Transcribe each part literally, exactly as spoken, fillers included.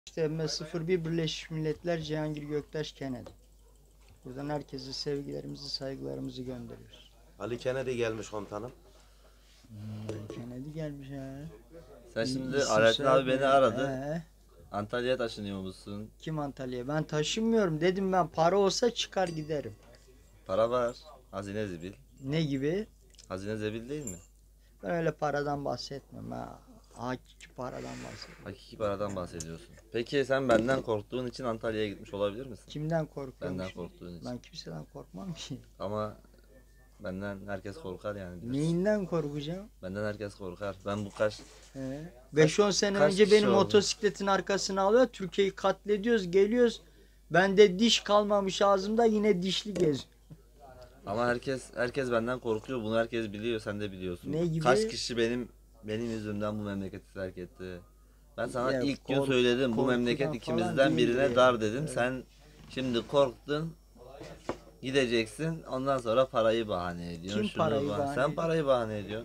İşte M sıfır bir Birleşmiş Milletler Cihangir Göktaş Kennedy. Buradan herkese sevgilerimizi, saygılarımızı gönderiyoruz. Ali Kennedy gelmiş komutanım. Hmm, Kennedy gelmiş ha. Sen İ- şimdi isim Alaaddin soyad abi beni ne? aradı. He. Antalya'ya taşınıyor musun? Kim Antalya'ya? Ben taşınmıyorum. Dedim ben para olsa çıkar giderim. Para var. Hazine zebil. Ne gibi? Hazine zebil değil mi? Ben öyle paradan bahsetmem ha. Hakiki paradan bahsediyorum. Hakiki paradan bahsediyorsun. Peki sen benden korktuğun için Antalya'ya gitmiş olabilir misin? Kimden korkuyorum? Benden korktuğun için. Ben kimseden korkmam ki. Ama benden herkes korkar yani. biraz. Neyinden korkacağım? Benden herkes korkar. Ben bu kaç... beş on sene kaç önce kişi beni oldu? motosikletin arkasına alıyor. Türkiye'yi katlediyoruz, geliyoruz. Bende diş kalmamış ağzımda, yine dişli geziyor. Ama herkes herkes benden korkuyor. Bunu herkes biliyor. Sen de biliyorsun. Ne gibi? Kaç kişi benim benim yüzümden bu memleketi terk etti. Ben sana Ya ilk gün kork- söyledim. Bu korkudan memleket falan ikimizden değil birine ya. dar dedim. Evet. Sen şimdi korktun. Gideceksin. Ondan sonra parayı bahane ediyorsun. Kim şunu parayı bah- bahane Sen ediyor? parayı bahane ediyorsun.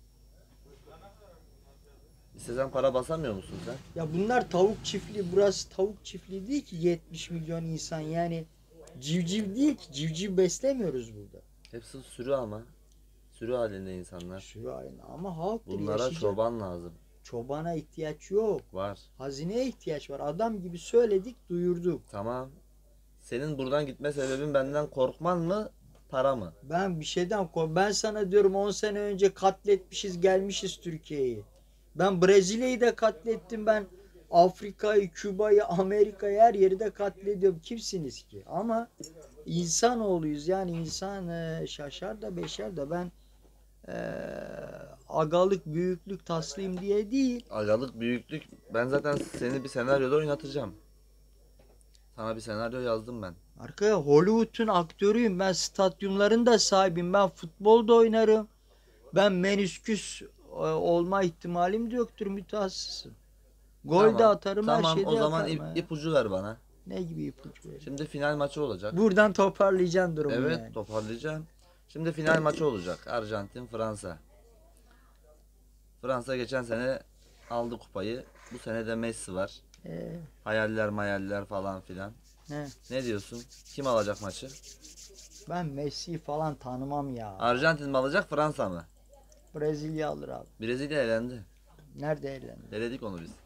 İstesen para basamıyor musun sen? Ya bunlar tavuk çiftliği, burası tavuk çiftliği değil ki, yetmiş milyon insan yani civciv değil ki, civciv beslemiyoruz burada. Hepsi sürü ama. Sürü halinde insanlar. Şu halinde ama halktır, Bunlara yaşayacak. çoban lazım. Çobana ihtiyaç yok. Var. Hazineye ihtiyaç var. Adam gibi söyledik, duyurduk. Tamam. Senin buradan gitme sebebin benden korkman mı? Para mı? Ben bir şeyden kork. Ben sana diyorum on sene önce katletmişiz, gelmişiz Türkiye'yi. Ben Brezilya'yı da katlettim, ben Afrika'yı, Küba'yı, Amerika'yı, her yeri de katlediyorum. Kimsiniz ki? Ama insanoğluyuz yani, insan e, şaşar da beşer de, ben e, agalık, büyüklük taslıyım diye değil. Agalık, büyüklük. Ben zaten seni bir senaryoda oynatacağım. Sana bir senaryo yazdım ben. Arkaya Hollywood'un aktörüyüm. Ben stadyumların da sahibiyim. Ben futbolda oynarım. Ben menisküs e, olma ihtimalim de yoktur, mütehassısım. Gol Tamam, de atarım, her Tamam şeyi de o zaman yaparım. ip, ha. ipucu ver bana. Ne gibi ipucu verir? Şimdi final maçı olacak. Buradan toparlayacaksın durumu Evet, yani. toparlayacağım. Şimdi final maçı olacak. Arjantin, Fransa. Fransa geçen sene aldı kupayı. Bu sene de Messi var. Ee, Hayaller mayaller falan filan. he. Ne diyorsun? Kim alacak maçı? Ben Messi'yi falan tanımam ya. Arjantin mi alacak, Fransa mı? Brezilya alır abi. Brezilya elendi. Nerede eğlendi? Eledik onu biz.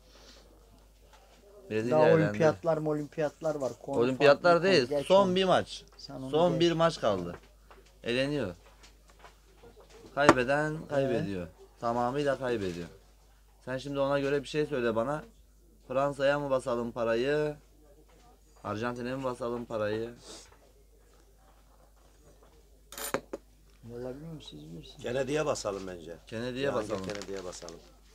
Brezilya Daha elendi. olimpiyatlar mı olimpiyatlar var. Konu Olimpiyatlar farklı, değil. konu geç Son onu. bir maç. Sen onu Son geç. bir maç kaldı. Eleniyor. Kaybeden kaybediyor. Tamamıyla kaybediyor. Sen şimdi ona göre bir şey söyle bana. Fransa'ya mı basalım parayı? Arjantin'e mi basalım parayı? Olabilir mi, siz bilirsiniz. Kennedy'ye basalım bence. Kennedy'ye Yani basalım. Kennedy'ye basalım.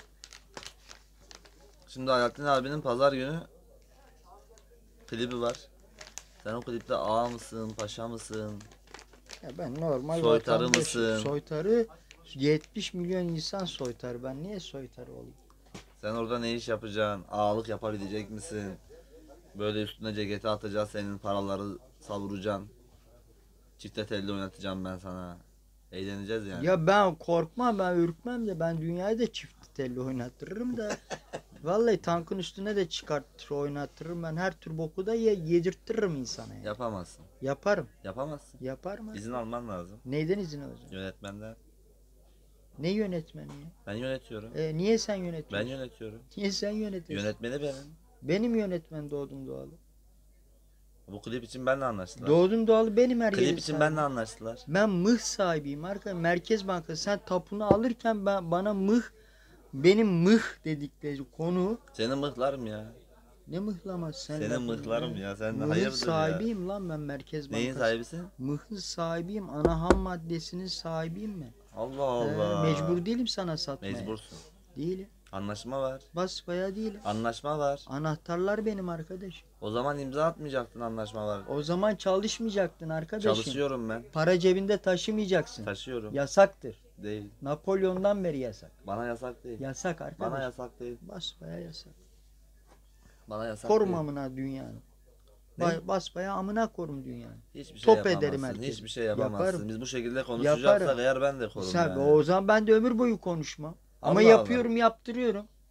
Şimdi Alaaddin abinin pazar günü klibi var. Sen o klipte ağa mısın, paşa mısın? Ya ben normal Soytarı vatandaşım. mısın? Soytarı yetmiş milyon insan soytarı. Ben niye soytarı olayım? Sen orada ne iş yapacaksın? Ağalık yapabilecek misin? Böyle üstüne ceketi atacağız, senin paraları savuracaksın. Çifte telli oynatacağım ben sana. Eğleneceğiz yani. Ya ben korkmam, ben ürkmem de, ben dünyayı da çift telli oynattırırım da. Vallahi tankın üstüne de çıkartır oynattırırım, ben her tür boku da ye, yedirttiririm insana yani. Yapamazsın. Yaparım. Yapamazsın. Yaparım ha. İzin alman lazım. Neyden izin alacağım? Yönetmenden. Ne yönetmeni ya? Ben yönetiyorum. E, niye sen Ben yönetiyorsun? yönetiyorum. Niye sen yönetiyorsun? Yönetmeni benim. Benim yönetmen doğdum doğalı. Bu klip için benimle anlaştılar. Doğdum doğalı benim, her yerim Klip için sahibim. benimle anlaştılar. Ben mıh sahibiyim arkadaşlar. Merkez Bankası. Sen tapunu alırken ben, bana mıh, benim mıh dedikleri konu, Senin mıhlarım ya. ne mıhlaması sen? Senin lafın mıhlarım ya. ya. Sen de Mıhın hayırdır sahibiyim lan ben, Merkez ya. Bankası. Neyin sahibisin? Mıhın sahibiyim. Ana ham maddesinin sahibiyim ben. Allah Ee, Allah. mecbur değilim sana satmaya. Mecbursun. Değilim. Anlaşma var. Basbaya değilim. Anlaşma var. Anahtarlar benim arkadaşım. O zaman imza atmayacaktın, anlaşma var. O zaman çalışmayacaktın arkadaşım. Çalışıyorum ben. Para cebinde taşımayacaksın. Taşıyorum. Yasaktır. Değil. Napolyon'dan beri yasak. Bana yasak değil. Yasak arkadaş. Bana yasak değil. Basbaya yasak. Bana yasak Korum değil. amına dünyanın. Ne? Ba- Basbaya amına korum dünyanın. Hiçbir şey Top yapamazsın. ederim herkesi. Hiçbir şey yapamazsın. Yaparım. Biz bu şekilde konuşacaksak Yaparım. eğer ben de korum Sen, yani. o zaman ben de ömür boyu konuşmam. Ama Allah yapıyorum, yaptırıyorum.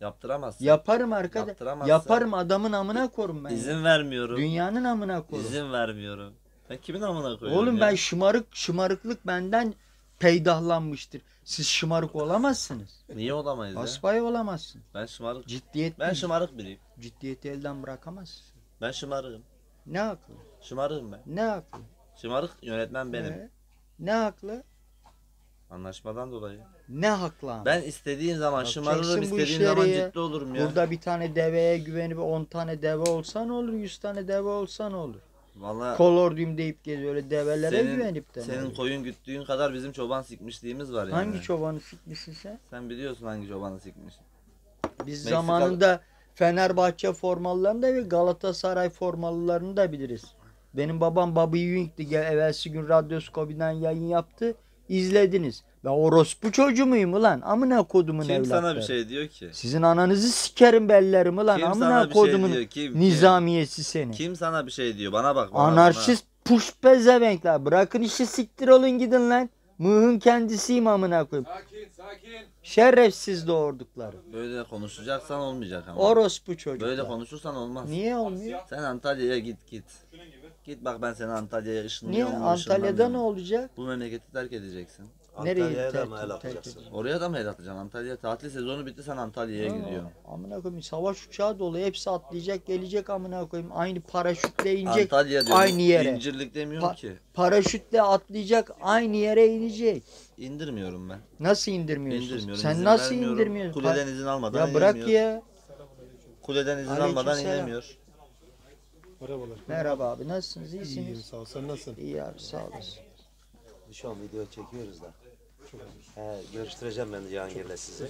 Yaptıramazsın. Yaparım arkadaş. Yaptıramazsın. Yaparım, adamın amına korum ben. ya. İzin vermiyorum. Dünyanın amına korum. İzin vermiyorum. Ben kimin amına koyuyorum Oğlum ya? ben şımarık, şımarıklık benden peydahlanmıştır. Siz şımarık olamazsınız. Niye olamayız ya? Asbay olamazsın. Ben şımarık. Ciddiyet Ben şımarık biriyim. ciddiyeti elden bırakamazsın. Ben şımarığım. Ne haklı? Şımarığım ben. Ne haklı? Şımarık yönetmen benim. Ee, ne haklı? Anlaşmadan dolayı. Ne haklı ama? Ben istediğim zaman Yapacaksın şımarırım, bu istediğim işleri zaman ya. ciddi olurum ya. Burada bir tane deveye güvenip on tane deve olsa ne olur? yüz tane deve olsa ne olur? Vallahi Kolorduyum deyip geziyor öyle develere senin, güvenip de. ne senin olur? koyun güttüğün kadar bizim çoban sikmişliğimiz var yani. Hangi çobanı sikmişsin sen? Sen biliyorsun hangi çobanı sikmiş. Biz Meksika- zamanında Fenerbahçe formalılarını da ve Galatasaray formalılarını da biliriz. Benim babam Bobby Ewing'ti. Gel- Evvelsi gün Radyoskopi'den yayın yaptı. İzlediniz. Ben orospu çocuğu muyum ulan? Amına kodumun Kim evlatları. sana bir şey diyor ki? Sizin ananızı sikerim bellerim ulan. Kim sana Amına bir şey kodumun diyor? Kim, kim? nizamiyesi senin. Kim sana bir şey diyor? Bana bak. Bana, Anarşist puş pezevenkler. Bırakın işi, siktir olun gidin lan. Mığın kendisiyim amına koyayım. Sakin sakin. Şerefsiz doğurdukları. bana. Böyle konuşacaksan olmayacak ama. Orospu çocuklar. Böyle konuşursan olmaz. Niye olmuyor? Sen Antalya'ya git git. Git bak ben seni Antalya'ya Niye? ışınlıyorum. mu, Antalya'da ışınlamıyorum ne mu? olacak? Bu memleketi terk edeceksin. Nereye Antalya'ya da terk- mı el terk atacaksın? edeceksin? Oraya da mı el atacaksın? Antalya tatil sezonu bitti, sen Antalya'ya gidiyorsun. Aa, amına koyayım, savaş uçağı dolu, hepsi atlayacak gelecek amına koyayım, aynı paraşütle inecek Antalya diyorum. aynı yere. İncirlik demiyorum Pa- ki. Paraşütle atlayacak aynı yere inecek. İndirmiyorum ben. Nasıl indirmiyorsun? İndirmiyorum. Sen izin nasıl vermiyorum. indirmiyorsun? Kuleden Pa- izin almadan ya bırak inemiyor. ya. Kuleden izin Aleyküm almadan selam. inemiyor. Merhabalar. Merhaba abi, nasılsınız? İyiyim İyisiniz? sağ ol. Sen nasılsın? İyi abi, sağ olasın. Şu an video çekiyoruz da. He, görüştüreceğim ben Cihangir'le sizi.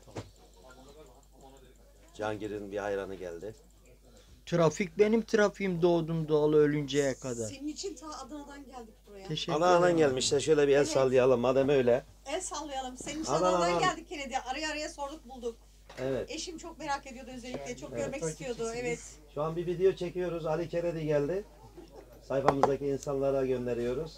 Cihangir'in bir hayranı geldi. Trafik benim trafiğim, doğdum doğalı ölünceye kadar. Senin için ta Adana'dan geldik buraya. Teşekkür Ana anan ederim. gelmişler, şöyle bir el sallayalım madem öyle. El sallayalım. Senin için Adan, Adana'dan adan. geldik Kennedy. Araya araya sorduk bulduk. Evet. Eşim çok merak ediyordu özellikle. Çok görmek istiyordu. Evet. Şu an bir video çekiyoruz. Ali Kennedy geldi. Sayfamızdaki insanlara gönderiyoruz.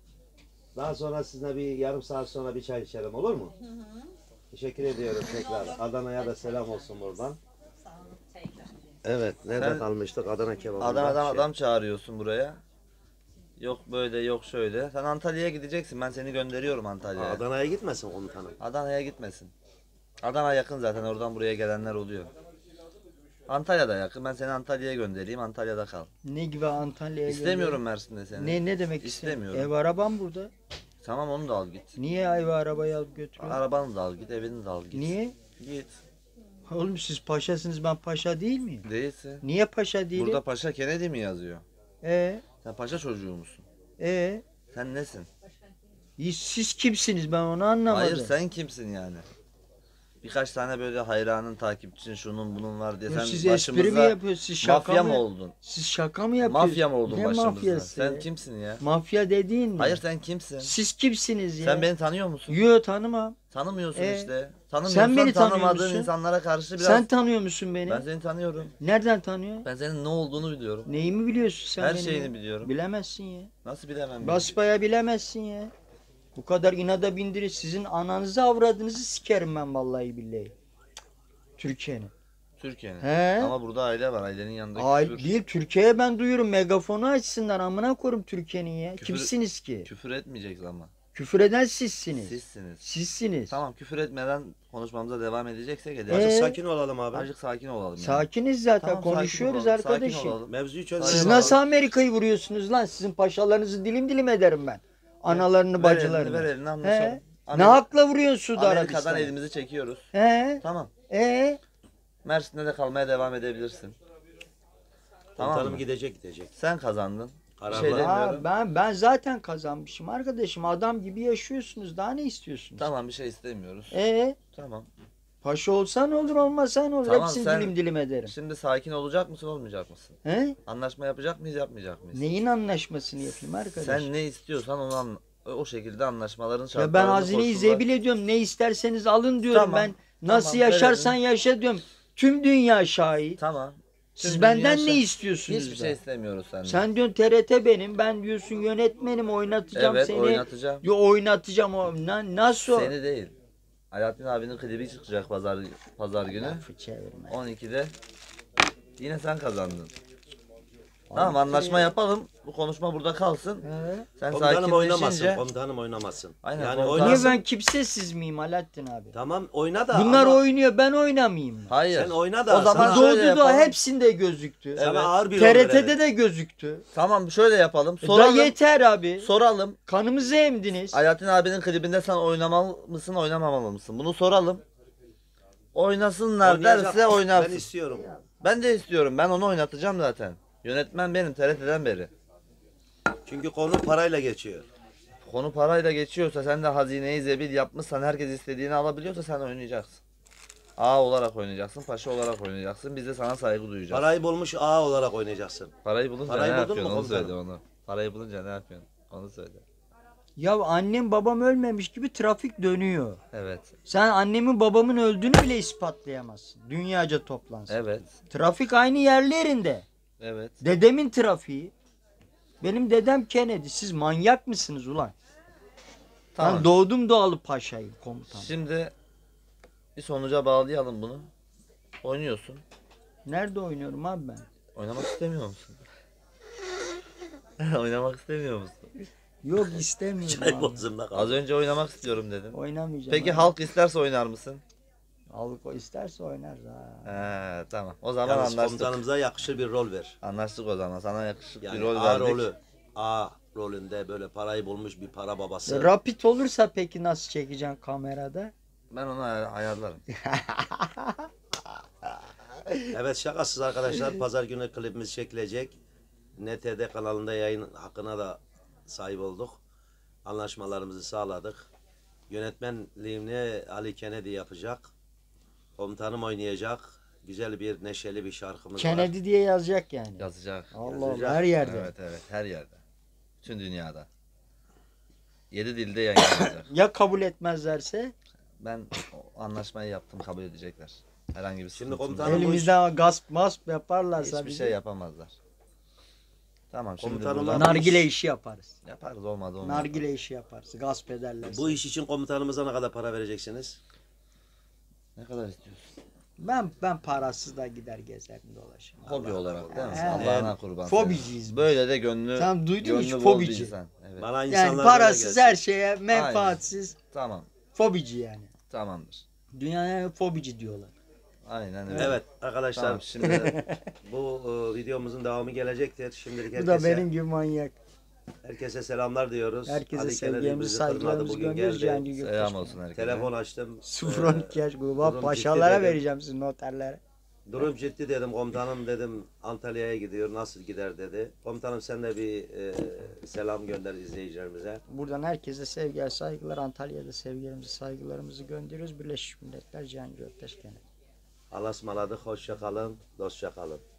Daha sonra sizinle bir yarım saat sonra bir çay içelim, olur mu? Teşekkür ediyorum tekrar. Adana'ya da selam olsun buradan. Sağ olun. Tekrar. Evet, nerede Sen- kalmıştık? Adana kebabında. Adana'dan şey. adam çağırıyorsun buraya. Yok böyle yok şöyle. Sen Antalya'ya gideceksin. Ben seni gönderiyorum Antalya'ya. Adana'ya gitmesin komutanım. Adana'ya gitmesin. Adana yakın zaten, oradan buraya gelenler oluyor. Antalya'da yakın. Ben seni Antalya'ya göndereyim. Antalya'da kal. Ne gibi Antalya'ya İstemiyorum Mersin'de seni. geliyor? Ne ne demek İstemiyorum. istemiyorum? Ev arabam burada. Tamam, onu da al git. Niye ev arabayı alıp götürüyorsun? Arabanı da al git, evini de al git. Niye? Git. Oğlum siz paşasınız, ben paşa değil miyim? Değilsin. Niye paşa değilim? Burada Paşa Kennedy mi yazıyor? E Sen paşa çocuğu musun? e Sen nesin? siz kimsiniz, ben onu anlamadım. Hayır, sen kimsin yani? Birkaç tane böyle hayranın, takipçin, şunun bunun var diye Ya sen siz espri mi başımıza yapıyorsunuz? Siz şaka mafya mı? mı oldun? Siz şaka mı yapıyorsunuz? Mafya mı oldun Ne başımıza? mafyası Sen ya? kimsin ya? Mafya dediğin mi? Hayır, sen kimsin? Siz kimsiniz ya? Sen beni tanıyor musun? Yo, tanımam. Tanımıyorsun Ee, işte. Tanımıyorsan sen beni tanıyor tanımadığın musun? insanlara karşı biraz... Sen tanıyor musun beni? Ben seni tanıyorum. Nereden tanıyor? Ben senin ne olduğunu biliyorum. Neyimi biliyorsun sen Her benim şeyini ya? biliyorum. Bilemezsin ya. Nasıl bilemem? Basbaya bilemezsin ya. Bu kadar inada bindirir. Sizin ananızı avradınızı sikerim ben vallahi billahi. Türkiye'nin. Türkiye'nin. He? Ama burada aile var. Ailenin yanında Ay küfür, değil, Türkiye'ye ben duyurum, megafonu açsınlar, amına korum Türkiye'nin ya. Küfür- Kimsiniz ki? küfür etmeyecek ama. Küfür eden sizsiniz. Sizsiniz. Sizsiniz. Tamam, küfür etmeden konuşmamıza devam edeceksek Ee? edelim. Azıcık sakin olalım abi. Azıcık sakin olalım yani. Sakiniz zaten, Tamam, sakin konuşuyoruz olalım, sakin arkadaşım. olalım. Mevzuyu çözelim. Siz abi. nasıl Amerika'yı vuruyorsunuz lan? Sizin paşalarınızı dilim dilim ederim ben. Analarını, Ver elini, bacılarını. ver elini, anlaşalım. He? Ne Amerika- hakla vuruyorsun Suudi Amerika'dan Arabistan'a? elimizi çekiyoruz. He? Tamam. E? Mersin'de de kalmaya devam edebilirsin. Tamam Komutanım mı? gidecek gidecek. Sen kazandın. Bir Kararlar. şey Aa, demiyorum. Aa, ben ben zaten kazanmışım arkadaşım. Adam gibi yaşıyorsunuz. Daha ne istiyorsunuz? Tamam, bir şey istemiyoruz. E? Tamam. Paşa olsan olur, olmasan olur. Tamam, Hepsini sen- dilim dilim ederim. Şimdi sakin olacak mısın, olmayacak mısın? He? Anlaşma yapacak mıyız, yapmayacak mıyız? Neyin anlaşmasını yapayım arkadaş? Sen ne istiyorsan onu an- o şekilde anlaşmaların şartlarını, Ya ben hazineyi koşullar- zebil ediyorum. Ne isterseniz alın diyorum Tamam, ben. Nasıl tamam, yaşarsan verelim. yaşa diyorum. Tüm dünya şahit. Tamam. Siz Tüm benden dünya ne şah- istiyorsunuz? Hiçbir da? şey istemiyoruz senden. Sen diyorsun T R T benim. Ben diyorsun yönetmenim, oynatacağım Evet, seni. oynatacağım. Yo, oynatacağım o. Na- nasıl o? Seni değil. Alaaddin abinin klibi çıkacak pazar pazar günü. Lafı çevirme. on ikide yine sen kazandın. Tamam anlaşma yapalım. Bu konuşma burada kalsın. He. Sen Komutanım oynamasın. sakinleşince Komutanım oynamasın. Aynen, Yani komutanım. Niye oynasın. ben kimsesiz miyim Alaaddin abi? Tamam oyna da. Bunlar ama oynuyor, ben oynamayayım mı? hayır. Sen oyna da. O zaman sana, şöyle Doğu'da da yapalım. hepsinde gözüktü. sana Evet. ağır bir rol T R T'de verelim. de gözüktü. Tamam şöyle yapalım. Da Soralım. yeter abi. Soralım. Kanımızı emdiniz. Alaaddin abinin klibinde sen oynamalı mısın, oynamamalı mısın? Bunu soralım. Oynasınlar Oynayacak. derse oynarsın. Ben istiyorum. Ben de istiyorum. Ben onu oynatacağım zaten. Yönetmen benim T R T'den beri. Çünkü konu parayla geçiyor. Konu parayla geçiyorsa sen de hazineyi zebil yapmışsan herkes istediğini alabiliyorsa sen oynayacaksın. A olarak oynayacaksın, paşa olarak oynayacaksın. Biz de sana saygı duyacağız. Parayı bulmuş ağa olarak oynayacaksın. Parayı bulunca Parayı ne buldun yapıyorsun mu onu söyle komutanım? onu. Parayı bulunca ne yapıyorsun onu söyle. Ya annem babam ölmemiş gibi trafik dönüyor. Evet. Sen annemin babamın öldüğünü bile ispatlayamazsın. Dünyaca toplansın. Evet. Trafik aynı yerlerinde. Evet. Dedemin trafiği. Benim dedem Kennedy. Siz manyak mısınız ulan? Tamam. Ben doğdum doğalı paşayım komutan. Şimdi bir sonuca bağlayalım bunu. Oynuyorsun. Nerede oynuyorum abi ben? Oynamak istemiyor musun? Oynamak istemiyor musun? Yok istemiyorum Çay abi. bozumda Az kaldı. önce oynamak istiyorum dedin. Oynamayacağım. Peki abi. halk isterse oynar mısın? Halk o isterse oynar ha. He, tamam. O zaman Yalnız anlaştık. komutanımıza yakışır bir rol ver. Anlaştık o zaman. Sana yakışık Yani bir rol A verdik. rolü. A rolünde böyle parayı bulmuş bir para babası. Rapid olursa peki nasıl çekeceksin kamerada? Ben onu ay- ayarlarım. Evet şakasız arkadaşlar pazar günü klibimiz çekilecek. N T D kanalında yayın hakkına da sahip olduk. Anlaşmalarımızı sağladık. Yönetmenliğini Ali Kennedy yapacak. Komutanım oynayacak. Güzel bir neşeli bir şarkımız var. Kennedy diye yazacak yani. Yazacak. Allah yazacak. Allah her yerde. Evet evet her yerde. Bütün dünyada. Yedi dilde yayınlanacak. Ya kabul etmezlerse? Ben o anlaşmayı yaptım kabul edecekler. Herhangi bir Şimdi sıkıntımız komutanım yok. bu Elimizden gasp masp yaparlarsa Hiçbir bizi şey yapamazlar. Tamam şimdi Komutanım buradan var. nargile işi yaparız. yaparız olmadı olmadı. Nargile işi yaparız. Gasp ederlerse. Bu iş için komutanımıza ne kadar para vereceksiniz? Ne kadar istiyorsun? Ben ben parasız da gider gezerim dolaşırım. Hobi olarak değil mi? He. Allah'ına kurban. Fobiciyiz biz. Böyle de gönlü Sen duydun mu hiç gönlü bol fobici? bir insan. Evet. Bana Yani insanlar böyle parasız gelsin. her şeye menfaatsiz Tamam. fobici yani. Tamamdır. Dünyaya fobici diyorlar. Aynen öyle. Evet arkadaşlar Tamam şimdi bu e, videomuzun devamı gelecektir. Şimdilik Bu da herkese, benim gibi manyak. herkese selamlar diyoruz. Herkese Ali Kennedy sevgilerimizi, bizi kırmadı, saygılarımızı bugün gönderiyoruz. geldi. Yani selam olsun herkese. Telefon açtım. sıfır on iki yaş grubu durum paşalara ciddi dedim. vereceğim sizin noterlere. Durum ciddi dedim. Komutanım dedim Antalya'ya gidiyor. Nasıl gider dedi. Komutanım sen de bir e, selam gönder izleyicilerimize. Buradan herkese sevgiler, saygılar. Antalya'da sevgilerimizi, saygılarımızı gönderiyoruz. Birleşmiş Milletler Cihan Göktaş Kennedy. Allah'a ısmarladık. Hoşça kalın. Dostça kalın.